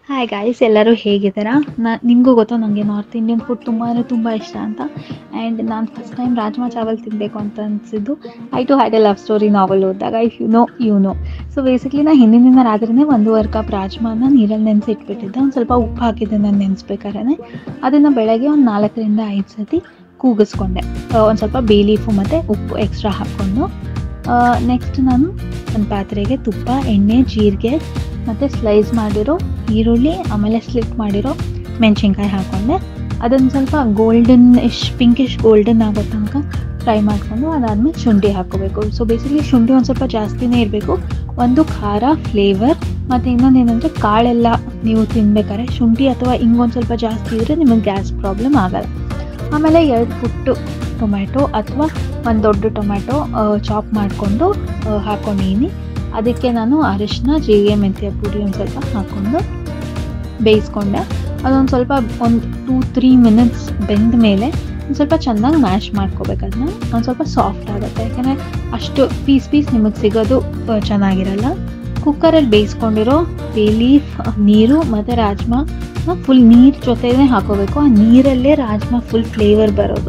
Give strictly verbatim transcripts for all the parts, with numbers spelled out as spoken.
Hi guys, ಎಲ್ಲರೂ ಹೇಗಿದ್ದೀರಾ? ನಾ ನಿಮಗೂ ಗೊತ್ತು ನನಗೆ ನಾರ್ತ್ ಇಂಡಿಯನ್ ಫುಡ್ ತುಂಬ ಅಂದರೆ ತುಂಬ ಇಷ್ಟ ಅಂತ. ಆ್ಯಂಡ್ ನಾನು ಫಸ್ಟ್ ಟೈಮ್ ರಾಜ್ಮಾ ಚಾವಲ್ ತಿನ್ನಬೇಕು ಅಂತ ಅನಿಸಿದ್ದು I too had a love story novel ಓದಿದಾಗ. If you know you know. So basically ನಾನು ಹಿಂದಿನ ದಿನ ರಾತ್ರಿನೇ ಒಂದೂವರೆ ಕಪ್ ರಾಜ್ಮಾನ ನೀರಲ್ಲಿ ನೆನೆಸಿ ಇಟ್ಬಿಟ್ಟಿದ್ದೆ. ಒಂದು ಸ್ವಲ್ಪ ಉಪ್ಪು ಹಾಕಿದ್ದೆ ನಾನು ನೆನೆಸ್ಬೇಕಾದ್ರೆ. ಅದನ್ನು ಬೆಳಗ್ಗೆ ಒಂದು ನಾಲ್ಕರಿಂದ ಐದು ಸತಿ ಕೂಗಿಸ್ಕೊಂಡೆ. ಒಂದು ಸ್ವಲ್ಪ ಬೇ ಲೀಫು ಮತ್ತು ಉಪ್ಪು ಎಕ್ಸ್ಟ್ರಾ ಹಾಕ್ಕೊಂಡು ನೆಕ್ಸ್ಟ್ ನಾನು ಒಂದು ಪಾತ್ರೆಗೆ ತುಪ್ಪ, ಎಣ್ಣೆ, ಜೀರಿಗೆ ಮತ್ತು ಸ್ಲೈಸ್ ಮಾಡಿರೋ ಈರುಳ್ಳಿ, ಆಮೇಲೆ ಸ್ಲಿಟ್ ಮಾಡಿರೋ ಮೆಣಸಿನ್ಕಾಯಿ ಹಾಕ್ಕೊಂಡೆ. ಅದನ್ನು ಸ್ವಲ್ಪ ಗೋಲ್ಡನ್ ಇಶ್ ಪಿಂಕಿಶ್ ಗೋಲ್ಡನ್ ಆಗೋ ತನಕ ಫ್ರೈ ಮಾಡಿಕೊಂಡು ಅದಾದಮೇಲೆ ಶುಂಠಿ ಹಾಕ್ಕೋಬೇಕು. ಸೊ ಬೇಸಿಕಲಿ ಶುಂಠಿ ಒಂದು ಸ್ವಲ್ಪ ಜಾಸ್ತಿನೇ ಇರಬೇಕು. ಒಂದು ಖಾರ ಫ್ಲೇವರ್, ಮತ್ತು ಇನ್ನೊಂದು ಏನಂದರೆ ಕಾಳೆಲ್ಲ ನೀವು ತಿನ್ಬೇಕಾದ್ರೆ ಶುಂಠಿ ಅಥವಾ ಹಿಂಗೊಂದು ಸ್ವಲ್ಪ ಜಾಸ್ತಿ ಇದ್ದರೆ ನಿಮಗೆ ಗ್ಯಾಸ್ ಪ್ರಾಬ್ಲಮ್ ಆಗಲ್ಲ. ಆಮೇಲೆ ಎರಡು ಪುಟ್ಟು ಟೊಮ್ಯಾಟೊ ಅಥವಾ ಒಂದು ದೊಡ್ಡ ಟೊಮ್ಯಾಟೊ ಚಾಪ್ ಮಾಡಿಕೊಂಡು ಹಾಕ್ಕೊಂಡಿದ್ದೀನಿ. ಅದಕ್ಕೆ ನಾನು ಅರಿಶಿನ, ಜೀರಿಗೆ, ಮೆಂತ್ಯ ಪುಡಿ ಒಂದು ಸ್ವಲ್ಪ ಹಾಕ್ಕೊಂಡು ಬೇಯಿಸ್ಕೊಂಡೆ. ಅದೊಂದು ಸ್ವಲ್ಪ ಒಂದು ಟೂ ತ್ರೀ ಮಿನಿಟ್ಸ್ ಬೆಂದ ಮೇಲೆ ಒಂದು ಸ್ವಲ್ಪ ಚೆನ್ನಾಗಿ ಮ್ಯಾಶ್ ಮಾಡ್ಕೋಬೇಕು. ಅದನ್ನ ಒಂದು ಸ್ವಲ್ಪ ಸಾಫ್ಟ್ ಆಗುತ್ತೆ, ಯಾಕೆಂದರೆ ಅಷ್ಟು ಪೀಸ್ ಪೀಸ್ ನಿಮಗೆ ಸಿಗೋದು ಚೆನ್ನಾಗಿರಲ್ಲ. ಕುಕ್ಕರಲ್ಲಿ ಬೇಯಿಸ್ಕೊಂಡಿರೋ ಬೇ ಲೀಫ್, ನೀರು ಮತ್ತು ರಾಜ್ಮಾ ಫುಲ್ ನೀರು ಜೊತೆನೇ ಹಾಕೋಬೇಕು. ಆ ನೀರಲ್ಲೇ ರಾಜ್ಮಾ ಫುಲ್ ಫ್ಲೇವರ್ ಬರೋದು.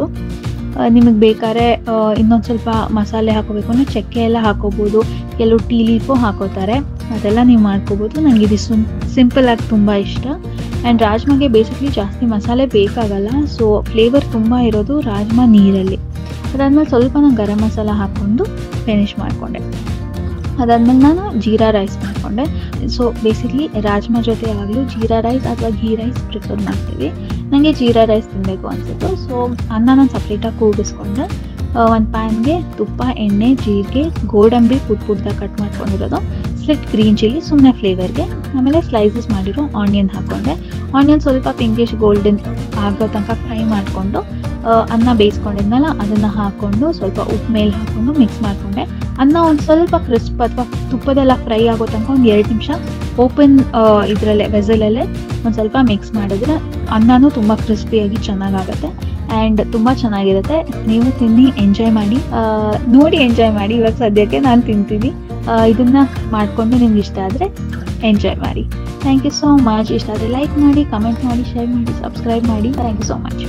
ನಿಮಗೆ ಬೇಕಾದ್ರೆ ಇನ್ನೊಂದು ಸ್ವಲ್ಪ ಮಸಾಲೆ ಹಾಕೋಬೇಕು ಅಂದರೆ ಚಕ್ಕೆ ಎಲ್ಲ ಹಾಕೋಬೋದು, ಕೆಲವು ಟೀ ಲೀಫು ಹಾಕೋತಾರೆ, ಅದೆಲ್ಲ ನೀವು ಮಾಡ್ಕೋಬೋದು. ನನಗೆ ಇದು ಸುಮ್ ಸಿಂಪಲಾಗಿ ತುಂಬ ಇಷ್ಟ. ಆ್ಯಂಡ್ ರಾಜ್ಮಾಗೆ ಬೇಸಿಕ್ಲಿ ಜಾಸ್ತಿ ಮಸಾಲೆ ಬೇಕಾಗಲ್ಲ, ಸೊ ಫ್ಲೇವರ್ ತುಂಬ ಇರೋದು ರಾಜ್ಮಾ ನೀರಲ್ಲಿ. ಅದಾದಮೇಲೆ ಸ್ವಲ್ಪ ನಾನು ಗರಂ ಮಸಾಲ ಹಾಕ್ಕೊಂಡು ಫಿನಿಷ್ ಮಾಡಿಕೊಂಡೆ. ಅದಾದಮೇಲೆ ನಾನು ಜೀರಾ ರೈಸ್ ಮಾಡಿಕೊಂಡೆ. ಸೊ ಬೇಸಿಕ್ಲಿ ರಾಜ್ಮಾ ಜೊತೆ ಆಗಲೂ ಜೀರಾ ರೈಸ್ ಅಥವಾ ಘೀ ರೈಸ್ ಪ್ರಿಫರ್ ಮಾಡ್ತೀವಿ. ನನಗೆ ಜೀರಾ ರೈಸ್ ತಿನ್ನಬೇಕು ಅನಿಸಿತ್ತು. ಸೊ ಅನ್ನ ನಾನು ಸಪ್ರೇಟಾಗಿ ಕೂಗಿಸ್ಕೊಂಡೆ. ಒಂದು ಪ್ಯಾನ್ಗೆ ತುಪ್ಪ, ಎಣ್ಣೆ, ಜೀರಿಗೆ, ಗೋಡಂಬಿ ಪುಟ್ ಪುಟ್ದಾಗಿ ಕಟ್ ಮಾಡ್ಕೊಂಡಿರೋದು, ಸ್ಲಿಟ್ ಗ್ರೀನ್ ಚಿಲ್ಲಿ ಸುಮ್ಮನೆ ಫ್ಲೇವರ್ಗೆ, ಆಮೇಲೆ ಸ್ಲೈಸಸ್ ಮಾಡಿರೋ ಆನಿಯನ್ ಹಾಕ್ಕೊಂಡೆ. ಆನಿಯನ್ ಸ್ವಲ್ಪ ಪಿಂಕಿಶ್ ಗೋಲ್ಡನ್ ಆಗೋ ತನಕ ಫ್ರೈ ಮಾಡಿಕೊಂಡು ಅನ್ನ ಬೇಯಿಸ್ಕೊಂಡಿದ್ನಲ್ಲ ಅದನ್ನು ಹಾಕ್ಕೊಂಡು ಸ್ವಲ್ಪ ಉಪ್ಪು ಮೇಲೆ ಹಾಕ್ಕೊಂಡು ಮಿಕ್ಸ್ ಮಾಡಿಕೊಂಡೆ. ಅನ್ನ ಒಂದು ಸ್ವಲ್ಪ ಕ್ರಿಸ್ಪ್ ಅಥವಾ ತುಪ್ಪದೆಲ್ಲ ಫ್ರೈ ಆಗೋ ತನಕ ಒಂದು ಎರಡು ನಿಮಿಷ ಓಪನ್ ಇದರಲ್ಲೇ ವೆಸಲಲ್ಲೇ ಒಂದು ಸ್ವಲ್ಪ ಮಿಕ್ಸ್ ಮಾಡಿದ್ರೆ ಅನ್ನನೂ ತುಂಬ ಕ್ರಿಸ್ಪಿಯಾಗಿ ಚೆನ್ನಾಗಾಗುತ್ತೆ ಆ್ಯಂಡ್ ತುಂಬ ಚೆನ್ನಾಗಿರುತ್ತೆ. ನೀವು ತಿನ್ನಿ, ಎಂಜಾಯ್ ಮಾಡಿ, ನೋಡಿ ಎಂಜಾಯ್ ಮಾಡಿ. ಇವಾಗ ಸದ್ಯಕ್ಕೆ ನಾನು ತಿಂತೀನಿ. ಇದನ್ನು ಮಾಡಿಕೊಂಡು ನಿಮ್ಗೆ ಇಷ್ಟ ಆದರೆ ಎಂಜಾಯ್ ಮಾಡಿ. Thank you so much. ಇಷ್ಟ ಆದರೆ ಲೈಕ್ ಮಾಡಿ, ಕಮೆಂಟ್ ಮಾಡಿ, ಶೇರ್ ಮಾಡಿ, ಸಬ್ಸ್ಕ್ರೈಬ್ ಮಾಡಿ. Thank you so much.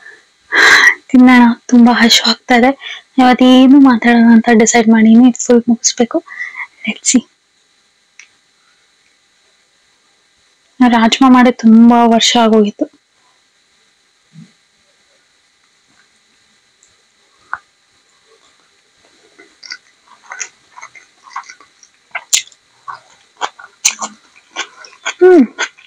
ತಿನ್ನೋಣ, ತುಂಬ ಹಶು ಆಗ್ತಾ ಇದೆ. ಇವತ್ತೇನು ಮಾತಾಡೋಣ ಅಂತ ಡಿಸೈಡ್ ಮಾಡೀನಿ. ಫುಲ್ ಮುಗಿಸ್ಬೇಕು. Let's see. ರಾಜ್ಮಾ ಮಾಡಿ ತುಂಬಾ ವರ್ಷ ಆಗೋಗಿತ್ತು. ಹ್ಮ್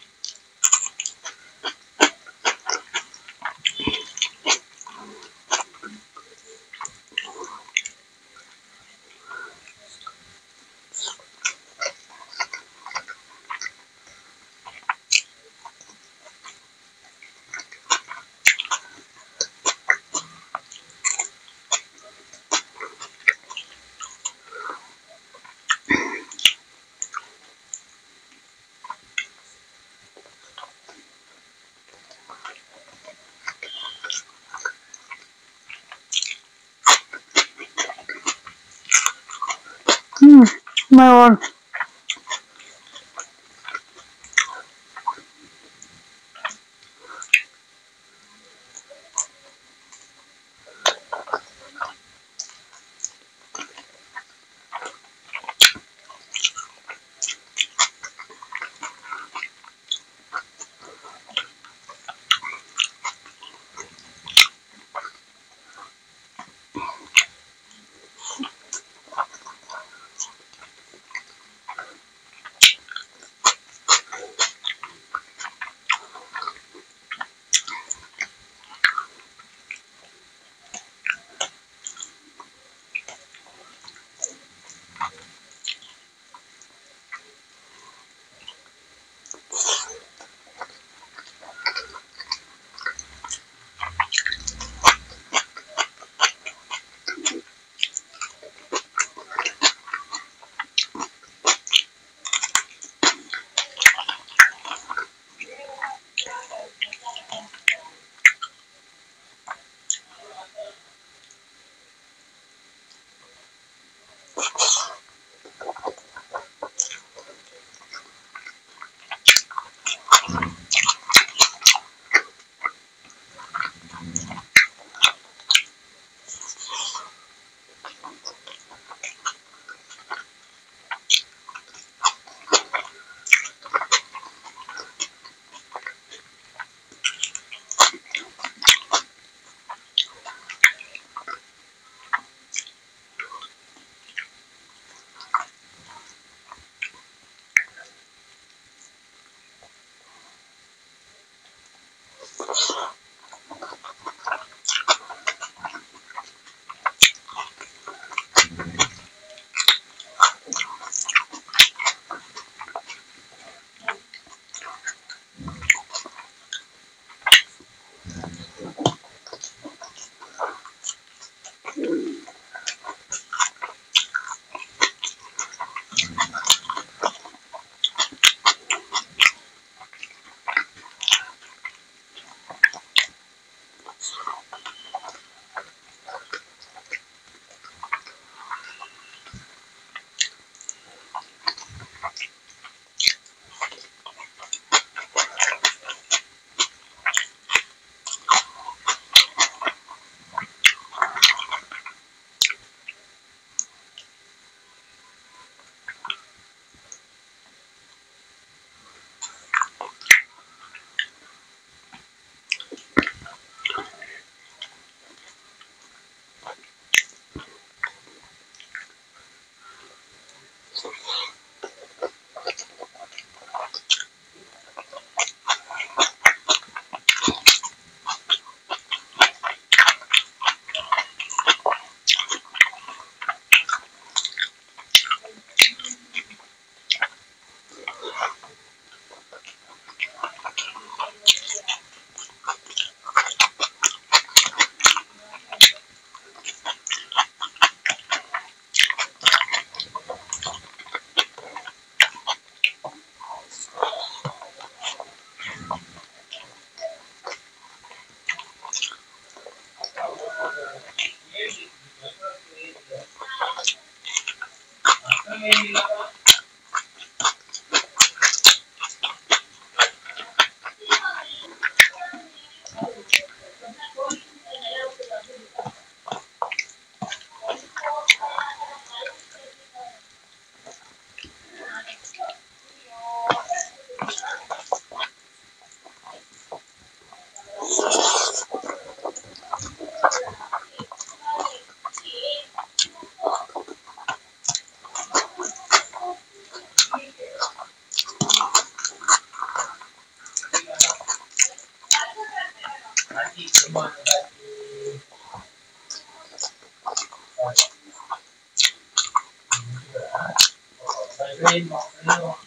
ಹ್ಮ್ my God. Rain,